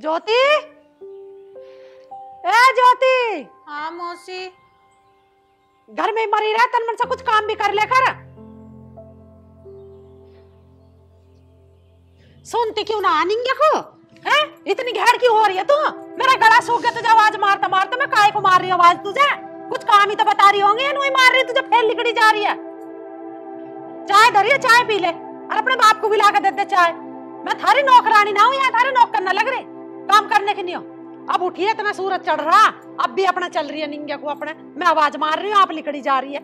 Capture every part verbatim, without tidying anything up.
ज्योति, ए ज्योति। हाँ मौसी। घर में मरी रहा तन मन से कुछ काम भी कर ले कर। सुनती क्यों ना आनिंगे को? हैं? इतनी घेर क्यों हो रही है तू? मेरा गला सूख गया तुझे आवाज मारता मारता। मैं काय को मार रही हूँ आवाज तुझे? कुछ काम ही तो बता रही होंगी, नहीं मार रही तुझे फेल लिकड़ी जा रही है। चाय धरी है, चाय पी ले और अपने बाप को भी ला के दे दे चाय। मैं थारी नौकरानी ना हूँ, यहाँ थारी नौक करना लग रही, काम करने की नहीं हो। अब उठिए इतना सूरज चढ़ रहा, अब भी अपना चल रही है निंगे को अपने। मैं आवाज मार रही हूँ, आप लिकड़ी जा रही है।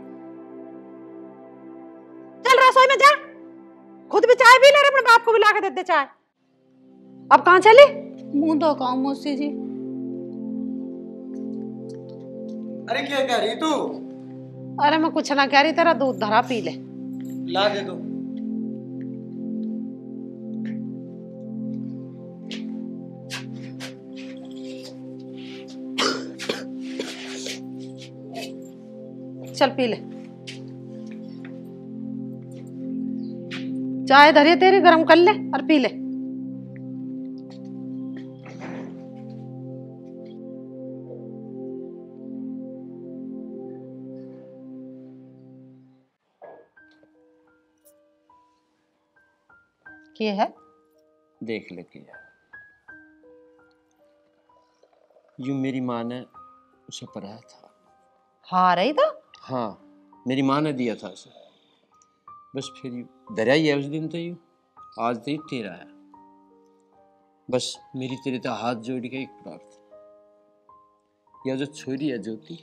चल रसोई में जा, खुद भी चाय पी ले, अपने बाप को भी ला के दे दे चाय। अब कहाँ चली? मुंह धो का मौसी जी। अरे क्या कह रही तू? अरे मैं कुछ ना कह रही, तेरा दूध धरा पी ले। ला दे दो। चल पी ले। चाय धरी तेरी, गरम कर ले और पी ले। क्या है? देख ले किया यूं मेरी माँ ने उसे पढ़ाया था। हाँ रही तो? हाँ मेरी माँ ने दिया था उसे, बस फिर यूं दरिया ही है उस दिन तो यूं आज तो तेरा है। बस मेरी तेरे तो हाथ जोड़ के एक प्रार्थना, या जो छोरी है ज्योति,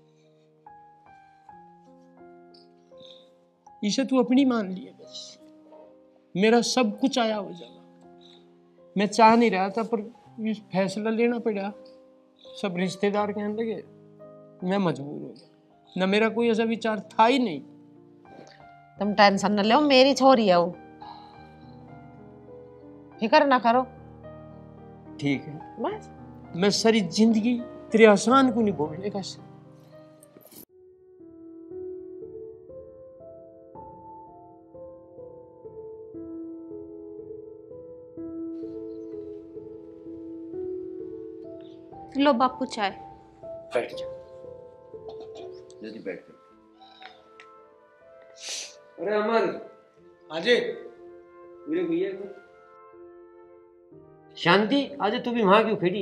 इसे तू अपनी मान लिया। बस मेरा सब कुछ आया हो जाना। मैं चाह नहीं रहा था पर फैसला लेना पड़ा। सब रिश्तेदार कहने लगे, मैं मजबूर हो गया। न मेरा कोई ऐसा विचार था ही नहीं। तुम टेंशन न लो, मेरी छोरी है वो, फिक्र ना करो। ठीक है, बस मैं सारी जिंदगी तेरे आसान को नहीं बोलने का। लो बापू चाय। बैठ जा, जल्दी बैठ जा। अरे अमर, आजे मेरे भैया को शांति, आज तू भी वहां क्यों खड़ी?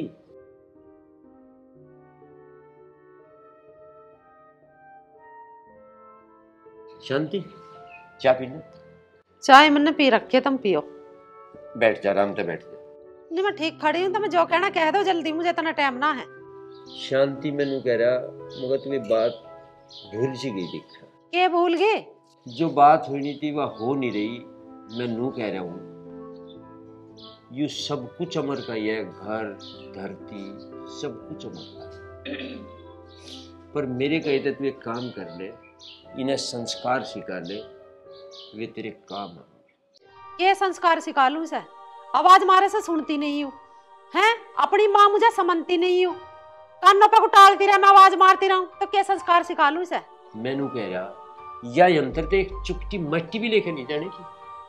शांति चाय पीना। चाय मैंने पी रखी है, तुम पियो। बैठ जा, आराम से बैठ जा। नहीं मैं ठीक खड़ी हूँ, तो मैं जो कहना कह दो जल्दी, मुझे इतना टाइम ना है। शांति मैनू कह रहा मगर तुम्हें बात भूल सी गई दिखा। के भूल गए? जो बात होनी थी वह हो नहीं रही। मैं नू कह रहा हूँ ये सब कुछ अमर का ही है, घर धरती सब कुछ अमर का है। पर मेरे कहते तू एक काम कर ले, इन्हें संस्कार सिखा ले, वे तेरे काम आ। ये संस्कार सिखा लूं इसे? आवाज मारे से सुनती नहीं हूँ, हैं? अपनी माँ मुझे समझती नहीं हूँ, कानों पे टालती रहे, मैं आवाज मारती रहूं, तो क्या संस्कार सिखा लूं इसे? मैनू कह रहा या यंत्र ते एक चुटकी मट्टी भी लेकर नहीं जाने की।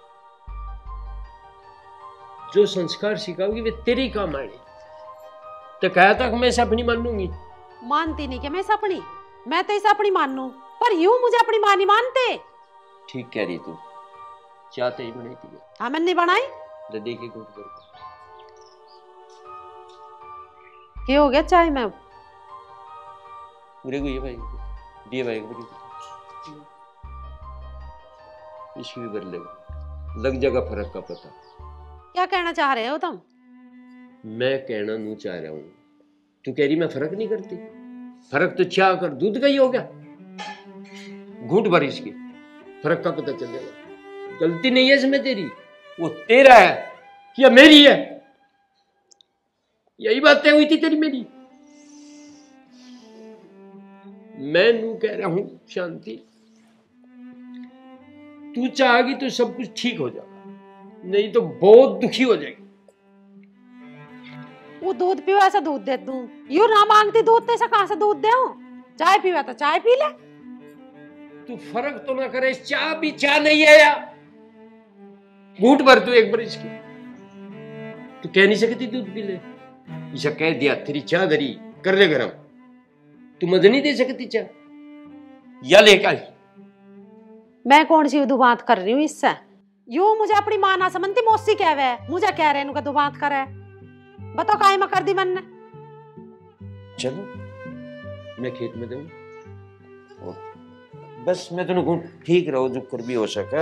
जो संस्कार सिखाओगी वे तेरे ही काम आएंगे। तो कहा था कि मैं इसे अपनी मान लूंगी। मानती नहीं कि मैं इसे अपनी, मैं तो इसे अपनी मान लूं, पर यूं मुझे अपनी माँ नहीं मानते। ठीक कह रही तू, चाहते ही बनाई थी। हाँ मैंने बनाई। दे के गुट कर क्या हो गया चाय में? पूरे को ये भाई दिए भाई को इसकी भी बदले लग जाएगा फर्क का पता। क्या कहना चाह रहे हो तुम? मैं कहना नहीं चाह रहा हूँ, तू कह रही मैं फर्क नहीं करती। फर्क तो चाह कर दूध का ही हो गया, घूट भर इसकी, फर्क का पता चल जाएगा। गलती नहीं है इसमें तेरी, वो तेरा है या मेरी है, यही बात तय हुई थी तेरी मेरी। मैं नू कह रहा हूं शांति, तू चाहेगी तो सब कुछ ठीक हो जाएगा, नहीं तो बहुत दुखी हो जाएगी। वो दूध पीवा ऐसा दूध दे दूं, यू ना मांगती दूध तो ऐसा कहां से दूध दे? चाय पीवा तो चाय पी ले। तू फर्क तो ना करे, चाय भी चाय नहीं है यार। घूट भर तू एक बार इसकी, तू कह नहीं सकती दूध पी ले। इसे कह दिया तेरी चाह धरी कर ले गरम, तू मद नहीं दे सकती चाह या लेकर। मैं कौन सी दुबात कर रही हूँ इससे? यू मुझे अपनी माँ ना समझती, मौसी कह वे मुझे कह रहे इनका दुबात करे। बताओ काय में कर दी मैंने। चलो मैं खेत में दूँ और बस मैं तेन कहूँ ठीक रहो जो कर भी हो सका।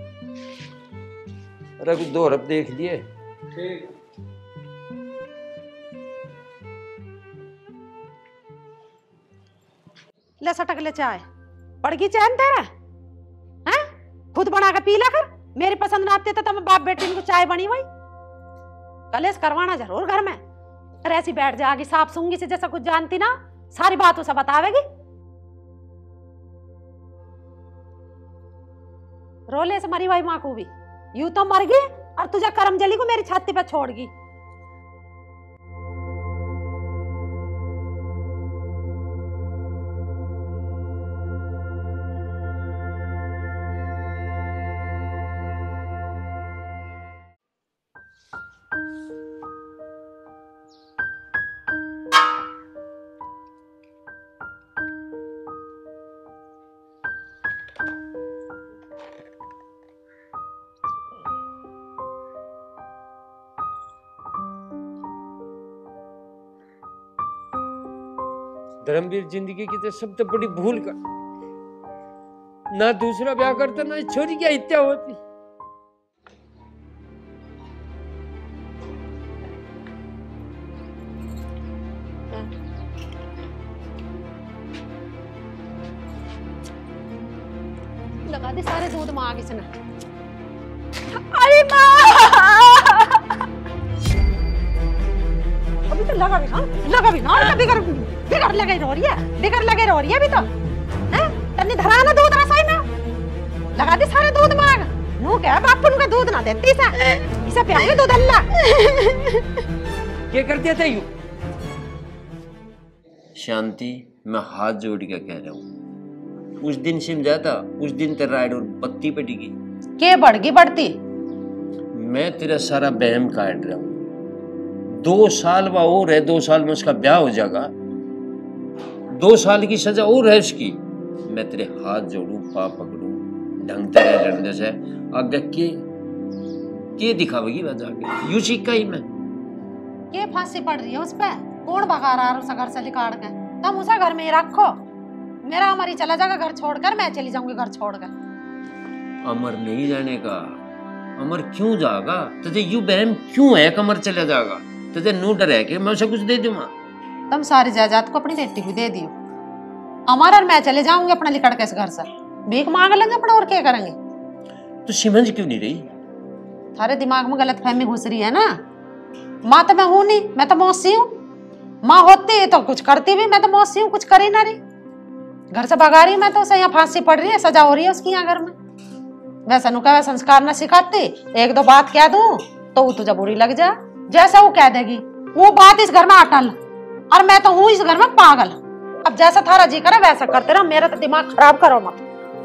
अरे कुछ दो रब देख लिए। ठीक। ले सटक ले चाय, पड़ गई चैन तेरा? हैं? खुद बना के पी ला कर। मेरी पसंद ना आती तो तुम बाप बेटी को चाय बनी हुई कलेश करवाना जरूर घर में। अरे ऐसी बैठ जाएगी साफ सूंगी से जैसा कुछ जानती ना, सारी बात उसे बतावेगी। रोले से मरी हुई माँ को भी यूं तो मर गई और तुझे करम जली को मेरी छाती पे छोड़ गई। धर्मवीर जिंदगी की तो सब तो बड़ी भूल कर, ना दूसरा ब्याह करता ना छोरी की हत्या होती। लगा दे सारे दूध माँ की सुना। अरे माँ अभी तो लगा भी ना, लगा भी ना, बिगर बिगर लगे रो रही है, बिगर लगे रो रही है अभी तो। हैं? तन्नी धरा ना दूध रसोई में, लगा दे सारे दूध मांग। नू क्या बापू का दूध ना देती सा, इसे पियाएंगे दूध अल्लाह। क्या कर दिया था यू? शांति, मैं हाथ जोड़ के कह रहा हूँ, उस दिन समझाता, उस दिन तेरा राइड और बत्ती पे टिकी। के बढ़ गई बढ़ती? मैं तेरा सारा बहम काट रहा हूँ। दो साल वह और है, दो साल में उसका ब्याह हो जाएगा, दो साल की सजा और है उसकी। मैं तेरे हाथ जोड़ू, पाँव पकड़ू, ढंग तेरे डंडे से आगे के के दिखावेगी वह जाके? यू सीखा ही मैं। के फांसी पड़ रही है उस पे? कौन भगा रहा है उसे घर से निकाल के? तुम उसे घर में ही रखो, मेरा अमर ही चला जाएगा घर छोड़कर, मैं चली जाऊंगी घर छोड़कर। अमर नहीं जाने का। अमर क्यों जाएगा? तुझे यू बहम क्यों है? अमर चला जाएगा तुझे नू डर है कि मैं उसे कुछ दे दूंगा? तुम सारी जायदाद को अपनी बेटी को दे दियो, अमर और मैं चले जाऊंगे अपने लिकड़ के इस घर से, भीख मांग लेंगे अपने, और क्या करेंगे? तो समझ क्यों नहीं रही? थारे दिमाग में गलत फहमी घुस रही है ना। माँ तो मैं हूं नहीं, मैं तो मौसी हूँ। माँ होती तो कुछ करती भी, मैं तो मौसी हूँ, कुछ करी ना रही। घर से भगा रही मैं तो उसे, यहाँ फांसी पड़ रही है, सजा हो रही है उसकी यहाँ घर में। वैसा नु क्या संस्कार ना सिखाती, एक दो बात कह दूं तो वो तुझे बुरी लग जा, जैसा वो कह देगी वो बात इस घर में अटल, और मैं तो हूँ इस घर में पागल। अब जैसा थारा जी करे वैसा करते रहो, मेरा तो दिमाग खराब करो मत।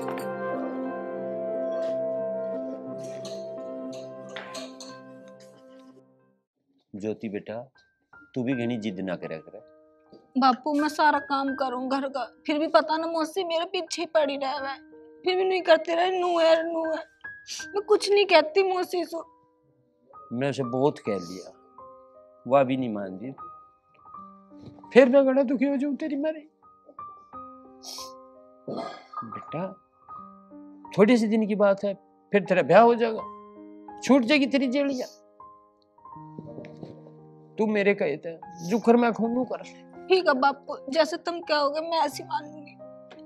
ज्योति बेटा, तू भी घनी जिद ना करे करे। बापू मैं सारा काम करूं घर का, फिर भी पता ना मौसी मेरे पीछे पड़ी रहे है, फिर भी नहीं करते रहे। नू है नू है, मैं कुछ नहीं कहती मौसी से। मैं उसे बहुत कह लिया, वह भी नहीं मान रही। फिर मैं बड़ा दुखी हो जाऊं तेरी मारे। बेटा थोड़ी सी दिन की बात है, फिर तेरा ब्याह हो जाएगा, छूट जाएगी तेरी जेलिया। तू मेरे कहे थे जो कर मैं खून कर। ठीक है बापू, जैसे तुम कहोगे मैं ऐसी मानूंगी।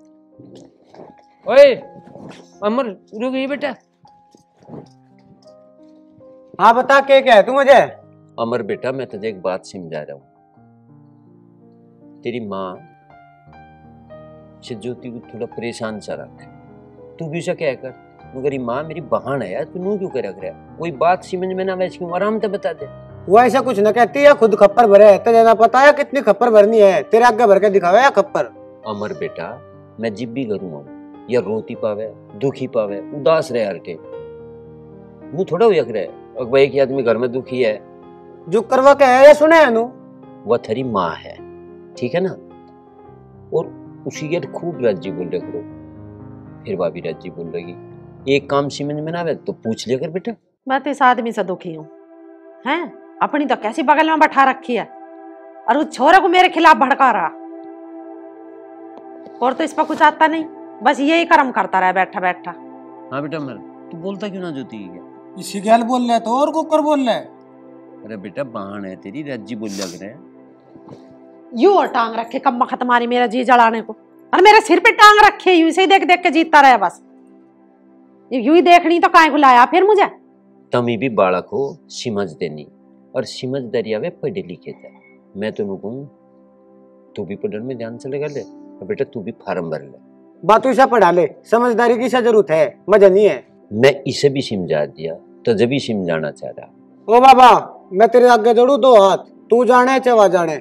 ओए अमर रुक गई बेटा। हाँ बता क्या क्या है तू मुझे? अमर बेटा मैं तुझे एक बात समझा रहा हूँ। तेरी माँ से ज्योति को थोड़ा परेशान सा रख, तू भी उसे क्या कर, मगर माँ मेरी बहन है यार, तू नू क्यों कर रख रहा है? कोई बात समझ में ना वैसे क्यों, आराम से बता दे। वो ऐसा कुछ न कहती है, खुद खप्पर भरे है, तुझे ना पता है कितनी खप्पर भरनी है, तेरे आगे भर के दिखावे या खप्पर। अमर बेटा मैं जिब भी करूँगा या रोती पावे, दुखी पावे, उदास रहे हर के, मुँह थोड़ा हुआ करे। एक आदमी घर में दुखी है, जो करवा के है सुने है नू, वह तेरी माँ है, ठीक है ना। और उसी के खूब राजी बोल रहे करो, फिर वह भी राजी बोल रही। एक काम समझ में ना आवे तो पूछ लिया कर बेटा। मैं तो इस आदमी से दुखी हूँ, हैं अपनी तो कैसी बगल में बैठा रखी है और उस छोरे को मेरे खिलाफ भड़का रहा। और तो इस पर कुछ आता नहीं, बस यही कर्म करता रहा बैठा बैठा। हाँ बेटा, मर तू बोलता क्यों ना ज्योति? इसी गैल बोल रहे तो और कुकर बोल रहे। अरे बेटा बहान है तेरी, राजी बोल लग रहे हैं। यूं और टांग रखे कम्मा खतमारी मेरा जी जलाने को, और मेरे सिर पे टांग रखे यूं से देख देख के जीतता रहा बस। यूं ही देखनी तो काहे को लाया फिर मुझे। तमी भी बालक हो, समझ देनी और समझदारी आवे पढ़े लिखे थे। मैं तो कहूँ तू भी पढ़ने में ध्यान से लगा ले, और बेटा तू भी फार्म भर ले। बातों से पढ़ा ले, समझदारी की सा जरूरत है, मजा नहीं है। मैं इसे भी समझा दिया तो जब भी समझाना चाह रहा। ओ बाबा, मैं तेरे आगे जोड़ू दो हाथ, तू जाने चवा जाने।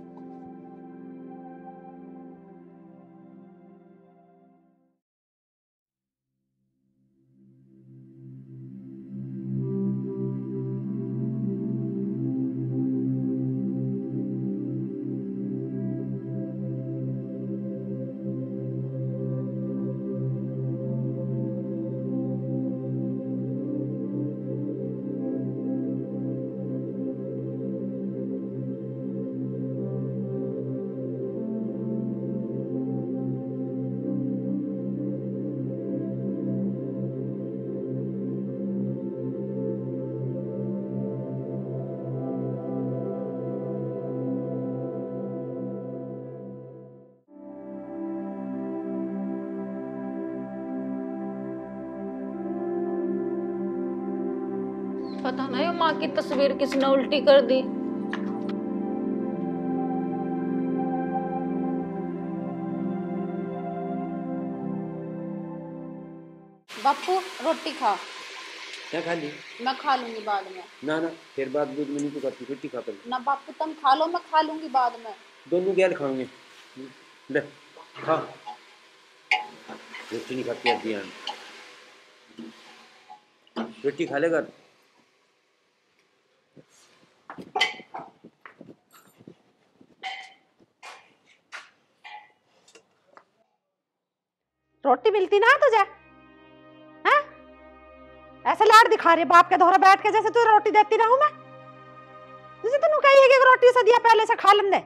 पता नहीं माँ की तस्वीर किसने उल्टी कर दी। बापू रोटी खा। क्या खा ली? मैं खा लूंगी बाद में। ना ना, फिर बात दूध में नहीं तो करती, रोटी खा कर। ना बापू तुम खा लो, मैं खा लूंगी बाद में। दोनों गैर खाओगे, ले खा। रोटी नहीं खाती अब ध्यान, रोटी खा लेगा। रोटी मिलती ना तुझे, हैं? ऐसे लाड दिखा रही है बाप के दोहरा बैठ के, जैसे तू रोटी देती रहूं मैं। तुझे तो नु कही है कि रोटी से दिया पहले से खा लेने।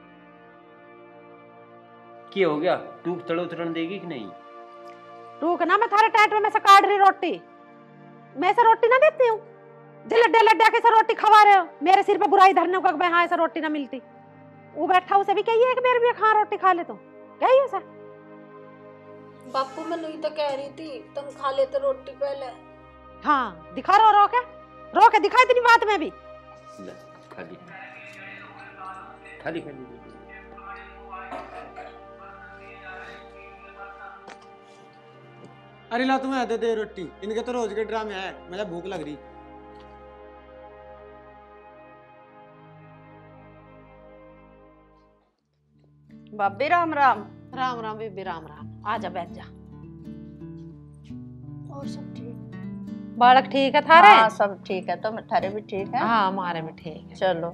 क्या हो गया? टूक तड़ो उतरन देगी कि नहीं? टूक ना, मैं थारे टाइट में से काट रही रोटी, मैं से रोटी ना देती हूँ। जो लड्डे लड्डे के से रोटी खवा रहे हो, मेरे सिर पे बुराई धरने को हाँ ऐसा रोटी ना मिलती। वो बैठा उसे भी कहिए कि मेरे भी खा रोटी खा ले, तो कही उसे। बापू मैं नहीं तो कह रही थी तुम खा लेते रोटी पहले। हाँ दिखा रो रो के रो के दिखा इतनी बात में भी। ले खाली खाली खाली। अरे ला तुम्हें दे दे रोटी, इनके तो रोज के ड्रामे है, मुझे भूख लग रही। बाबी राम राम। राम राम बीबी राम राम, आजा बैठ जा। और सब ठीक? बालक ठीक है थारे? हाँ सब ठीक है, तो थारे भी ठीक है? हाँ हमारे भी ठीक है। चलो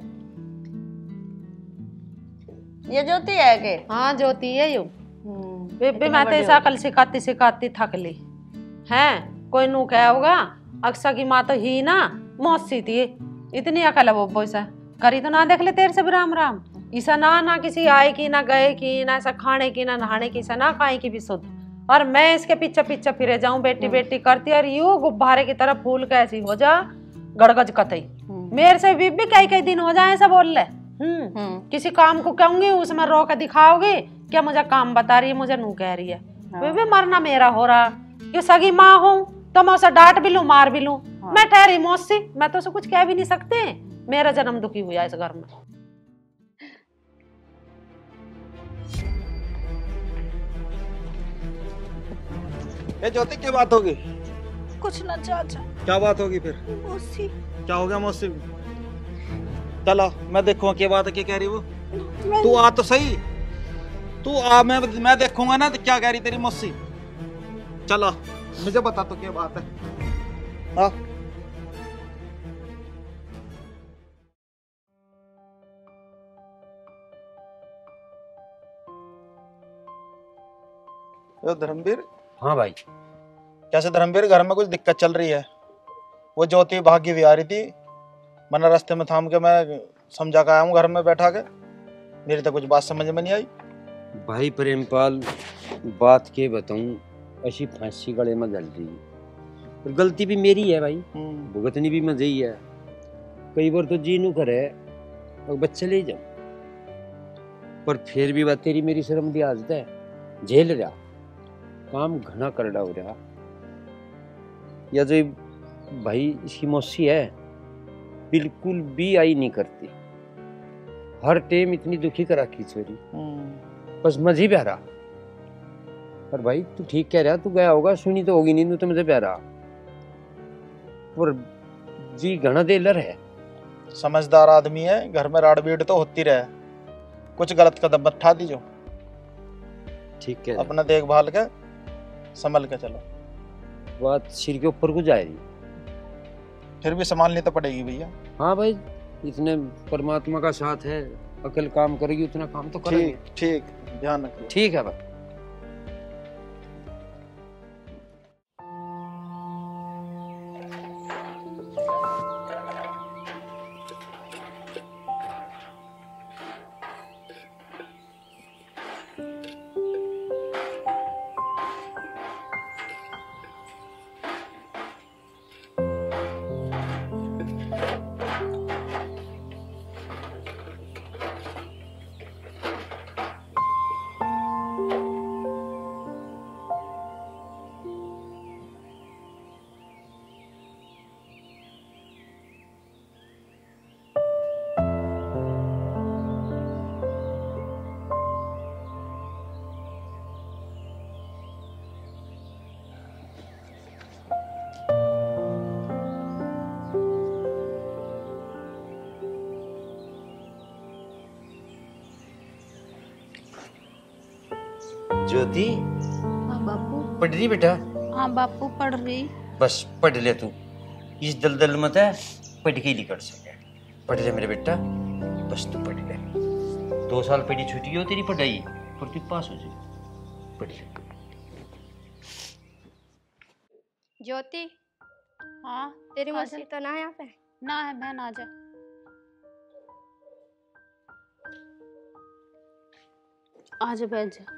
ये ज्योति है के? हाँ ज्योति है यू। बीबी मैं तो ऐसा कल सिखाती सिखाती थक ली हैं। कोई नू क्या होगा, अक्सा की माँ तो ही ना मौसी थी, इतनी अकल है वो बोसा करी तो ना देख ले तेरे से भी राम राम। ऐसा ना ना किसी आए की ना गए की ना ऐसा खाने की ना नहाने की, ऐसा ना खाए की भी शुद्ध। और मैं इसके पीछे पीछे फिरे जाऊं बेटी बेटी करती, और यूं गुब्बारे की तरह फूल कैसी हो जा गड़गज कतई। मेरे से बीबी कई कई दिन हो जाए ऐसा बोल ले। हम्म किसी काम को कहूंगी उसमें रो के दिखाओगे क्या मुझे काम बता रही है, मुझे नू कह रही है। बीबी मरना मेरा हो रहा, क्यों सगी माँ हूँ तो मैं उसे डांट भी लूं मार भी लूं। मैं ठहरी मौसी, मैं तो उसे कुछ कह भी नहीं सकते। मेरा जन्म दुखी हुआ इस घर में। ए ज्योति क्या बात होगी? कुछ ना चाचा। क्या बात होगी फिर? मौसी। क्या हो गया मौसी? चलो मैं देखूंगा क्या बात है, क्या कह रही वो। तू आ तो सही, तू आ, मैं मैं देखूंगा ना क्या कह रही तेरी मौसी। चलो मुझे बता तो क्या बात है। हाँ यो धर्मवीर, हाँ भाई। कैसे धर्मवीर, घर में कुछ दिक्कत चल रही है? वो ज्योति भाग्य भी आ रही थी, मैंने रास्ते में थाम के मैं समझा के आया हूँ घर में बैठा के, मेरी तो कुछ बात समझ में नहीं आई। भाई प्रेमपाल, बात के बताऊं, ऐसी फांसी गले में गल रही है। और गलती भी मेरी है भाई, भुगतनी भी मजे ही है। कई बार तो जीनू करे और बच्चे ले जाओ, पर फिर भी बात तेरी मेरी शर्म की आदत है, झेल रहा, काम घना करड़ा हो रहा। या जो भाई इसकी मौसी है, बिल्कुल भी आई नहीं करती, हर टाइम इतनी दुखी करा की छोरी, बस मजे प्यारा। पर भाई तू ठीक कह रहा, तू गया होगा, सुनी तो होगी नहीं तो मुझे प्यारा, पर जी घना देलर है। समझदार आदमी है, घर में राड़ बीड़ तो होती रहे, कुछ गलत कदम मत उठा दीजो। ठीक है, अपना देखभाल के संभल के चलो। बात सिर के ऊपर को जाएगी, फिर भी संभालनी तो पड़ेगी भैया। हाँ भाई, इतने परमात्मा का साथ है, अकल काम करेगी उतना काम तो करेगी। ठीक ठीक, ध्यान रखिए। ठीक है भाई। ज्योति, हाँ बापू। पढ़ रही बेटा? हाँ बापू पढ़ रही। बस पढ़ ले तू, इस दलदल मत है, पढ़ के ही निकल सके। पढ़ ले मेरे बेटा, बस तू पढ़ ले। दो साल पढ़ी छुट्टी हो तेरी पढ़ाई, पर तू पास हो जाए। पढ़ ले। ज्योति, हाँ तेरी आ मौसी तो ना है यहाँ पे? ना है, बहन आ जा। आ जा बैठ जा।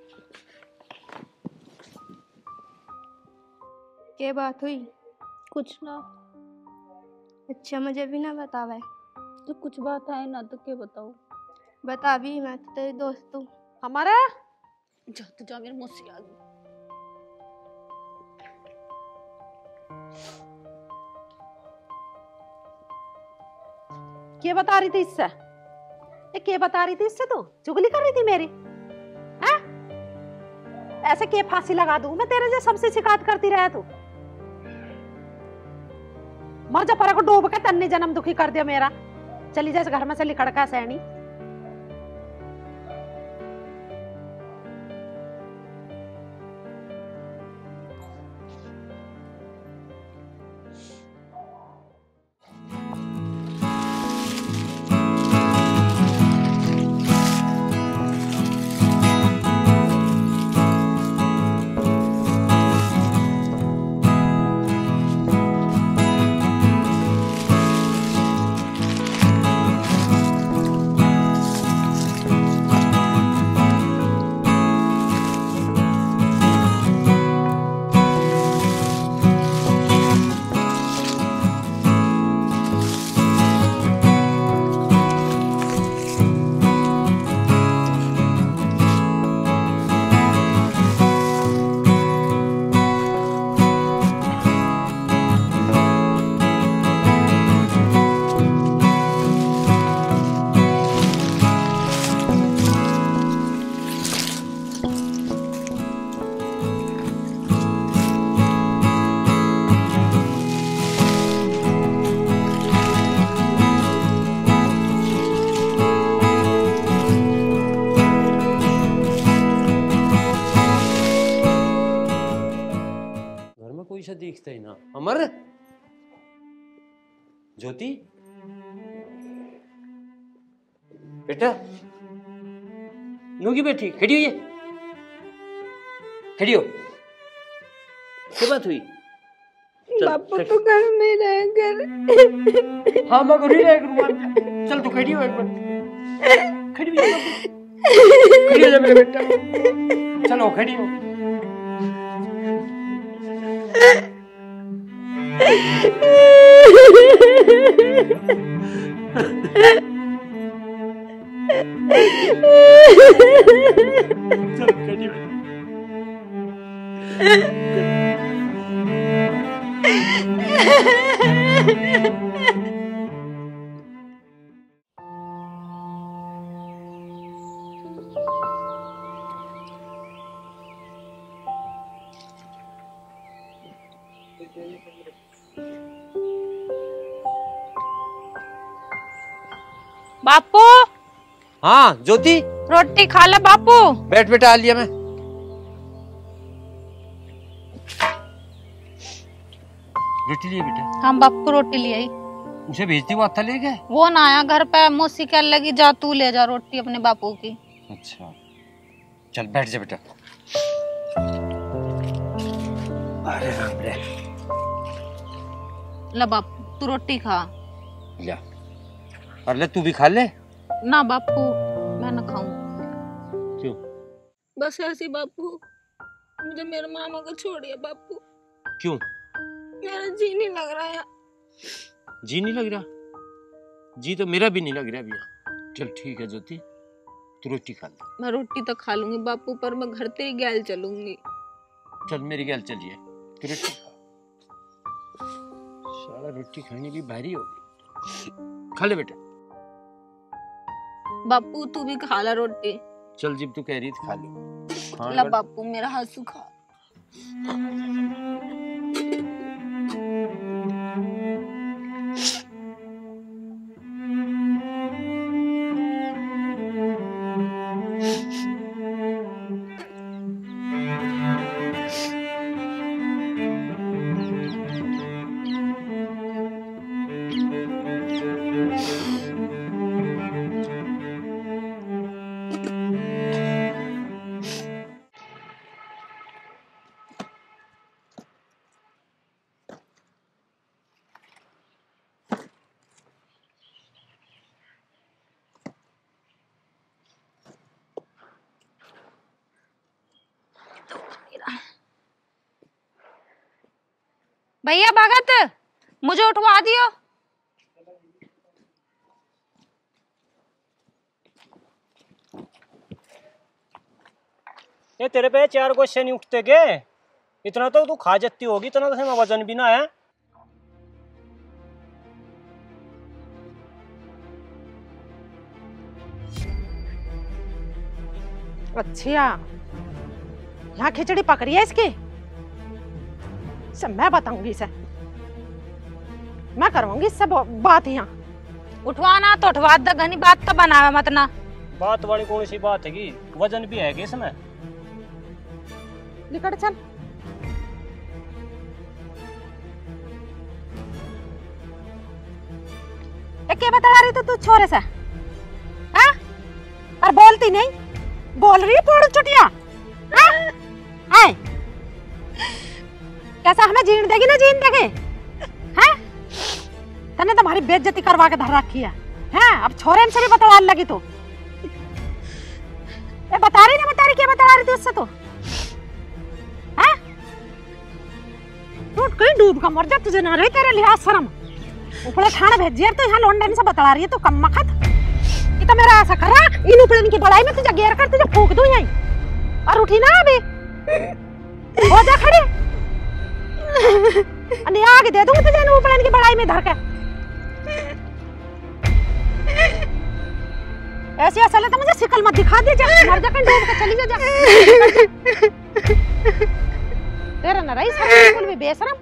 क्या बात हुई? कुछ ना। अच्छा, मुझे भी ना बतावे। तो कुछ बात है ना तो क्या बताऊँ? बता भी, मैं तो तेरी दोस्त हूँ। हमारा जा तो जा, मेरी मौसी आ गई। क्या बता रही थी इससे? ये क्या बता रही थी इससे? तू चुगली कर रही थी मेरी? हैं? ऐसे क्या फांसी लगा दूं मैं तेरे, जो सबसे शिकायत करती रहे तू? मर जा परा को डूब के, तन्ने जन्म दुखी कर दिया मेरा। चली जा इस घर में से लिखड़ का सैनी। कोई सा दिखता ही ना। अमर, ज्योति बेटा, नुकी बैठी खड़ी हुई है। खड़ी हो। क्या बात हुई? चल, बापू खड़ी- तो घर में रह कर। हाँ मैं घर ही रह करूँगा। चल तू खड़ी हो एक बार। खड़ी हो जा बापू। खड़ी हो जा मेरा बेटा। चलो खड़ी हो। चल खड़ी हो। बापू हाँ ज्योति रोटी खा ले बापू। बैठ बेटा, आ लिया मैं। रोटी लिए बेटा। हम बापू रोटी ले आई। उसे भेजती वो आता ले गए। वो ना आया घर पे, मुझसे क्या लगी, जा तू ले जा रोटी अपने बापू की। अच्छा चल बैठ जा बेटा। अरे राम रे। ले बापू तू रोटी खा। ले और ले तू भी खा ले। ना बापू मैं ना खाऊं। क्यों? बस ऐसी बापू, मुझे मेरे मामा को छोड़िए बापू। क्यों? मेरा जी नहीं लग रहा है। जी नहीं लग रहा? जी तो मेरा भी नहीं लग रहा भैया। चल ठीक है ज्योति, तू रोटी खा ले। मैं रोटी तो खा लूंगी बापू, पर मैं घर तेरी गैल चलूंगी। चल मेरी गैल चलिए, तू रोटी खा। सारा रोटी खाने की भारी हो गई। खा ले बेटा। बापू तू भी खा ला रोटी। चल जब तू कह रही थी खा ले। हाँ, ला बापू मेरा हाथ सुखा। भैया भगत मुझे उठवा दियो। ये तेरे पे चार क्वेश्चन नहीं उठते के? इतना तो तू खा जाती होगी, इतना तो वजन भी ना है। अच्छा यहाँ खिचड़ी पकड़ी है इसकी, सब मैं बताऊंगी इसे, मैं करवाऊंगी इससे बात। यहाँ उठवाना तो उठवा दे, घनी बात तो बनावे मत ना। बात वाली कौन सी बात है कि वजन भी है कि इसमें? निकट चल। क्या बता रही तू तू छोरे से? हाँ? और बोलती नहीं, बोल रही है पोड़ चुटिया। हाँ? कैसा हमें जीन देगी ना जीन देगी? हैं? तने तुम्हारी बेइज्जती करवा के धर रखी है। हैं? अब छोरे से भी बतला लगी तू। ये बता रही ना बता रही, क्या बता रही थी उससे तू? हैं? टूट कहीं डूब का मर जा, तुझे ना रही तेरे लिहाज शर्म। ऊपर ठाणे भेजिए तो यहाँ लोंडन से बतला रही है तू, कम मखत। ये तो मेरा ऐसा करा, इन ऊपर की बड़ाई में तुझे घेर कर तुझे फूंक दूं यहीं। और उठी ना अभी, हो जा खड़ी। अन्य आगे दे दूंगी तुझे इन ऊपर की बड़ाई में धर के। ऐसी असल है तो मुझे शिकल मत दिखा दे, जा मर जा कहीं डूब के चली जा, जा। तेरा न रही सब बिल्कुल भी बेशरम।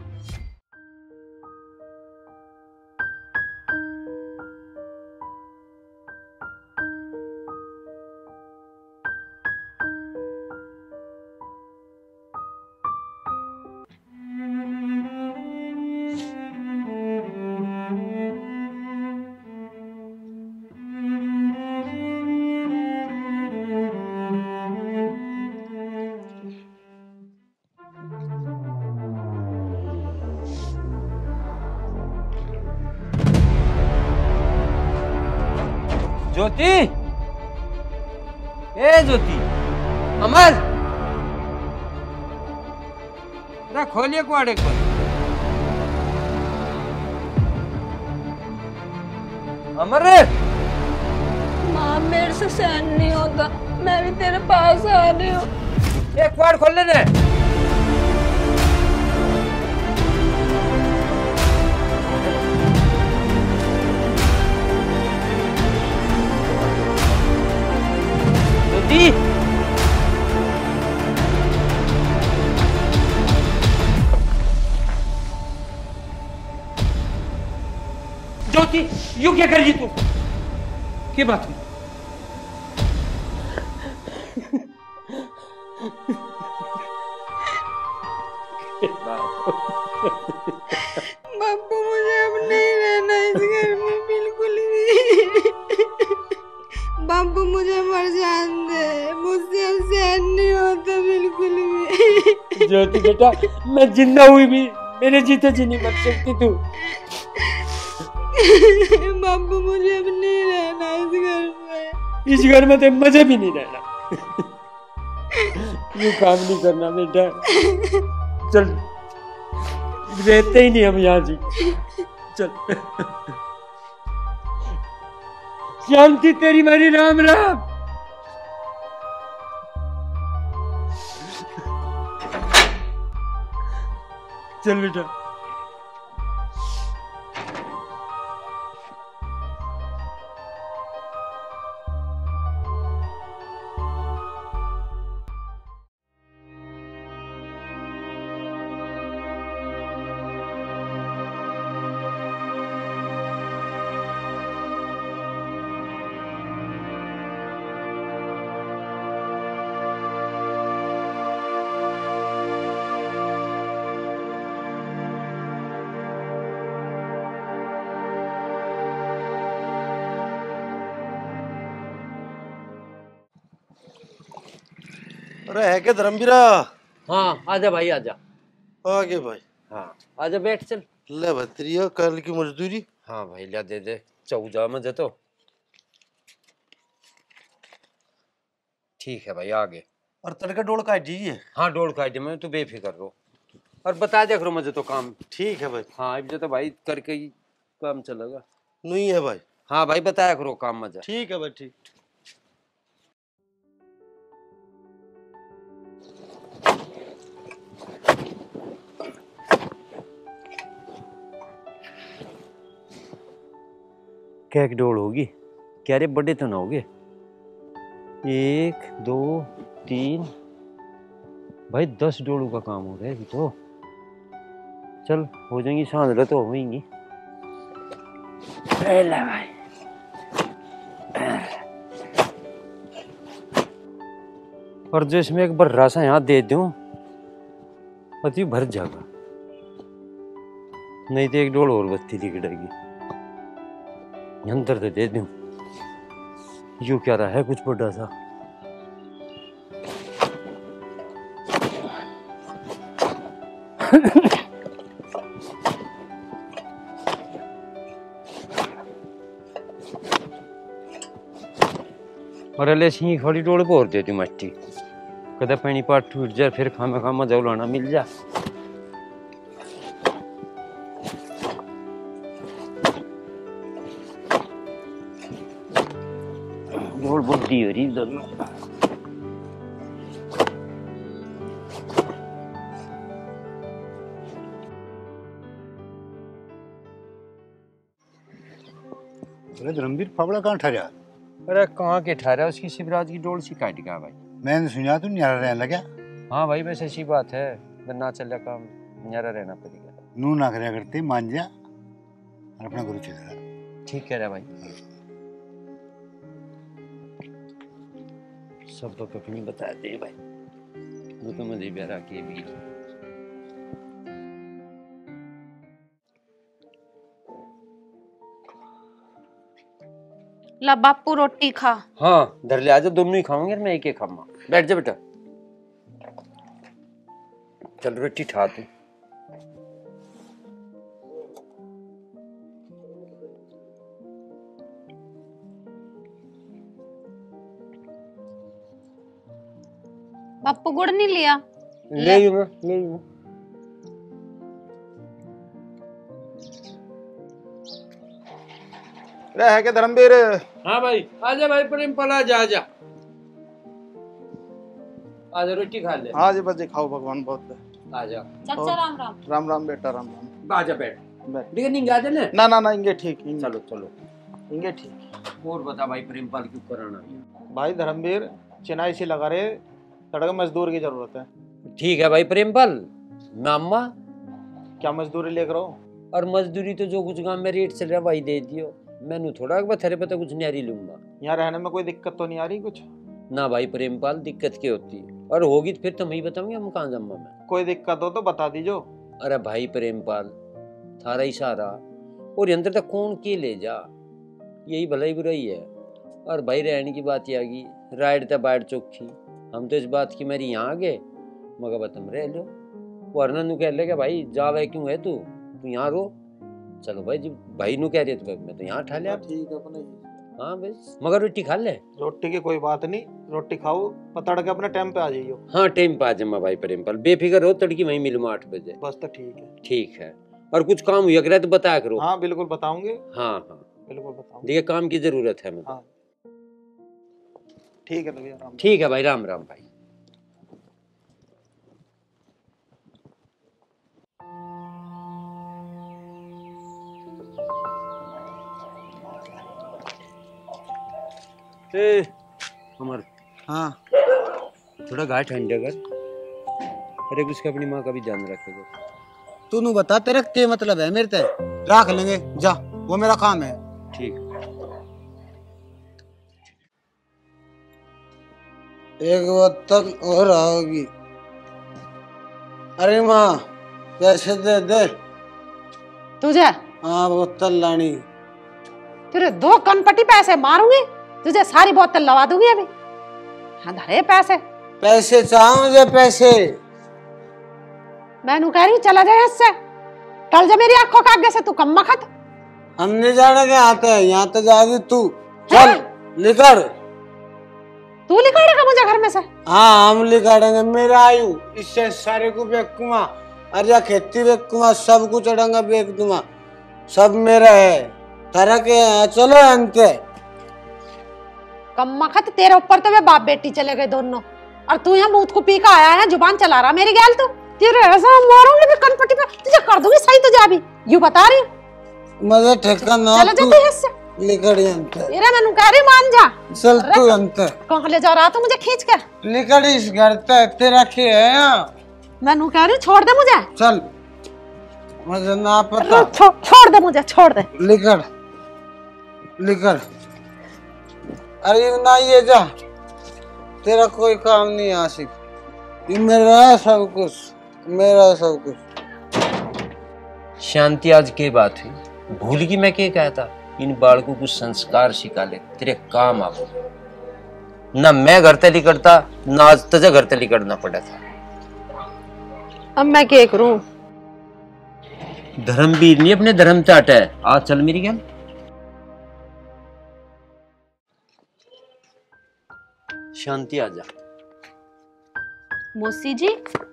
ज्योति, ए ज्योति, अमर, ना खोलिए कुआड़े को। अमर, माँ मेरे से सहन नहीं होता, मैं भी तेरे पास आ रही हूँ। एक कुआड़ खोल लेने। ज्योति, ज्योति, यू क्या कर रही तू? क्या बात हुई? बापू मुझे अब नहीं रहना इस घर में बिल्कुल भी। बापू मुझे मर जान दे, मुझसे अब सहन नहीं होता बिल्कुल भी। ज्योति बेटा, मैं जिंदा हुई भी मेरे जीते जी नहीं मर सकती तू। बापू मुझे अब नहीं रहना इस घर में। इस घर में तो मजे भी नहीं रहना। ये काम नहीं करना बेटा, चल रहते ही नहीं हम यहाँ जी, चल। शांति तेरी मेरी, राम राम। चल बेटा। अरे है क्या धर्मवीरा? हाँ आजा भाई आजा। आगे भाई। हाँ आजा बैठ चल। ले भत्रिया कल की मजदूरी। हाँ भाई ला दे दे, चौदह में दे तो ठीक है भाई आगे। और तड़का डोल काट दीजिए। हाँ डोल काट मैं, तू बेफिक्र रहो और बता दे करो मुझे तो काम। ठीक है भाई। हाँ अब तो भाई करके ही काम चलेगा। नहीं है भाई। हाँ भाई बताया करो काम मजा। ठीक है भाई ठीक। क्या एक डोल होगी क्या रे? बड़े तो ना होगे। एक दो तीन भाई दस डोलों का काम हो रहा है अभी तो। चल हो जाएंगी, सांझ तो होंगी। भाई और जो इसमें एक बार रासा यहाँ दे दूं अति भर जाएगा, नहीं तो एक डोल और बत्ती दिखेगी। अंदर तो दे दूं, यू क्या रहा है कुछ बड़ा सा। और अले सी खड़ी डोल भोर दे दी मट्टी, कदे पानी पाट टूट जाए फिर खामा खामा जौलाना मिल जा। डोल बुद्धि हो रही दोनों। धर्मवीर फावड़ा कहाँ ठहरा? अरे कहाँ के ठहरा, उसकी शिवराज की डोल सी काट गया भाई। मैंने सुना तू न्यारा रहने लगा। हाँ भाई वैसे ऐसी बात है, ना चल काम न्यारा रहना पड़ेगा। नू ना करया करते, मान जा और अपना गुरु चला। ठीक कह रहा भाई। सब तो अपनी बता दे भाई, वो तो मुझे प्यारा के भी। ला बापू रोटी खा। हाँ धर ले, आजा दोनों ही खाऊंगे, मैं एक एक खाऊंगा। बैठ जा बेटा, चल रोटी ठा तू। बापू गुड़ नहीं लिया? ले लूंगा, ले लूंगा। रे है के धर्मवीर? हाँ भाई, आजा भाई प्रेमपाल, आजा आजा आजा, रोटी खा ले। हाँ जी बच्चे खाओ, भगवान बहुत है। आजा। चाचा राम राम। राम राम बेटा, राम राम। आजा बैठ बैठ। लेकिन नहीं आजा ना। ना ना ना, इंगे ठीक, इंगे। चलो चलो, इंगे ठीक। और बता भाई प्रेमपाल क्यों कराना है? भाई धर्मवीर चिनाई से लगा रहे, सड़क मजदूर की जरूरत है। ठीक है भाई प्रेमपाल, मामा क्या मजदूरी लेकर आओ? और मजदूरी तो जो कुछ गांव में रेट चल रहा है वही दे दियो। मैंने थोड़ा बथेरे पता कुछ नहीं लूंगा। यहाँ रहने में कोई दिक्कत तो नहीं आ रही कुछ? ना भाई प्रेमपाल, दिक्कत क्या होती है, और होगी तो फिर तुम ही बताओगे हम कहाँ जम्मा में। कोई दिक्कत हो तो बता दीजो। अरे भाई प्रेमपाल, थारा इशारा और अंदर तक कौन के ले जा, यही भलाई बुराई है। और भाई रहने की बात आ गई, राइड तक बाइट चौखी, हम तो इस बात की मेरी यहाँ आ गए, मगर बस तुम रह लो। वरना नु कह लेगा भाई जा भाई क्यों है तू तू यहाँ रो। चलो भाई जी, भाई नु कह रहे तो मैं तो यहाँ ठा लिया। ठीक है अपने। हाँ बस, मगर रोटी खा ले। रोटी की कोई बात नहीं, रोटी खाओ, पतड़ के अपने टाइम पे आ जाइयो। हाँ टाइम पे आ जामा भाई प्रेमपाल, बेफिक्र हो, तड़की वहीं मिलूंगा आठ बजे। बस तो ठीक है। ठीक है, और कुछ काम हुआ करे तो बताया करो। हाँ बिल्कुल बताऊंगे। हाँ हाँ बिल्कुल बताऊंगे। देखिए काम की जरूरत है मुझे। हाँ ठीक है तो भैया, राम। ठीक है भाई, राम राम भाई। ए, अमर, हाँ थोड़ा गाय ठंडा कर। अरे उसका अपनी माँ का भी ध्यान रखेगा। तू नु बता तेरा क्या मतलब है मेरे ते? रख लेंगे जा, वो मेरा काम है। ठीक। एक बोतल और आओगी। अरे माँ पैसे दे दे। तुझे? हाँ बोतल लानी। तेरे दो कनपटी पैसे मारूंगी, तुझे सारी बोतल लवा दूंगी अभी। हाँ धरे पैसे। पैसे चाहो मुझे, पैसे। मैं नू कह रही हूँ चला जाए इससे, टल जा मेरी आंखों के आगे से, तू कम मखत। हम नहीं जाने के आते हैं, यहाँ तो जाएगी तू। चल निकल। तू निकालेगा मुझे घर में से? हाँ हम निकालेंगे, मेरा आयु इससे सारे को बेच दूंगा। अरे खेती बेच दूंगा, सब कुछ अड़ंगा बेच दूंगा, सब मेरा है। तरह के चलो अंते। कम मखत, तेरे ऊपर तो वे बाप बेटी चले गए दोनों, और तू यहाँ मुंह को पी का आया है, जुबान चला रहा मेरी गैल। तू तेरे ऐसा मारूंगी मैं कनपटी पे, तुझे कर दूंगी सही तुझे अभी, यूं बता रही हूं। मुझे ठेका ना चला जा तू इससे। निकल अंते। तेरा मैंने कह रही मान जा। चल तू अंते। कहाँ ले जा रहा तू मुझे खींच कर? निकल इस घर तक, तेरा क्या है यहाँ? मैंने कह रही छोड़ दे मुझे। चल मुझे ना पता। छो, छोड़ दे मुझे, छोड़ दे। निकल निकल। अरे ना ये जा, तेरा कोई काम नहीं आशिक, ये मेरा है सब कुछ, मेरा सब कुछ। शांति, आज की बात हुई, भूल गई मैं क्या कहता? इन बालकों को संस्कार सिखा ले, तेरे काम आ। ना मैं घर तली करता, ना आज तुझे घर तली करना पड़ा था। अब मैं क्या करूं? धर्मवीर नहीं अपने धर्म चाट है। आज चल मेरी गल। शांति आजा। मौसी जी,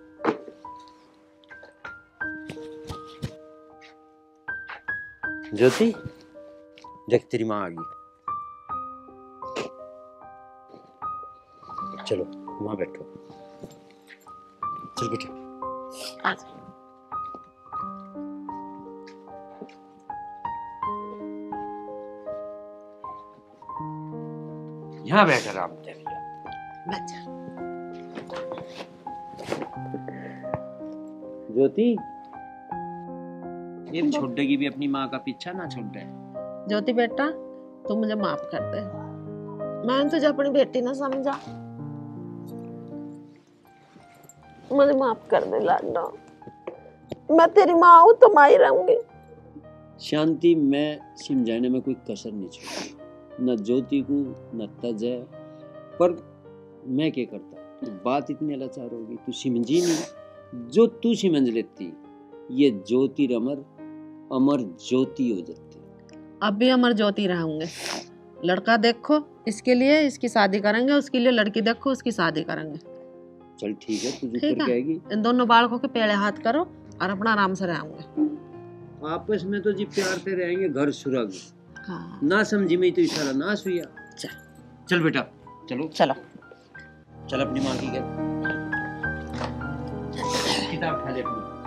ज्योति देख तेरी माँ आ गई। चलो वहां बैठो। चल बेटा। यहाँ बैठ आराम से। ज्योति, ये छोड़ेगी भी अपनी माँ का पीछा ना छोड़ दे। ज्योति बेटा, तू मुझे माफ कर दे, मैंने तुझे अपनी बेटी ना समझा, मुझे माफ कर दे लाडो। मैं तेरी माँ हूँ तो माँ ही रहूंगी। शांति, मैं समझाने में कोई कसर नहीं छोड़ी, न ज्योति को न तजय, पर मैं क्या करता? तू बात इतनी लाचार होगी, तू समझी नहीं। जो तू समझ लेती, ये ज्योति अमर अमर ज्योति हो जाती। अब भी अमर ज्योति रहूंगे। लड़का देखो इसके लिए इसकी शादी करेंगे, उसके लिए लड़की देखो उसकी शादी करेंगे। चल ठीक है, तू जो ठीक करके है। आएगी। इन दोनों बालकों के पेड़े हाथ करो और अपना आराम से रहेंगे। आपस में तो जी प्यार से रहेंगे, घर सुरग। हाँ ना समझी में तो इशारा नाश हुआ। चल चल बेटा, चलो चलो। चल अपनी माँ की घर, किताब खा ले अपनी।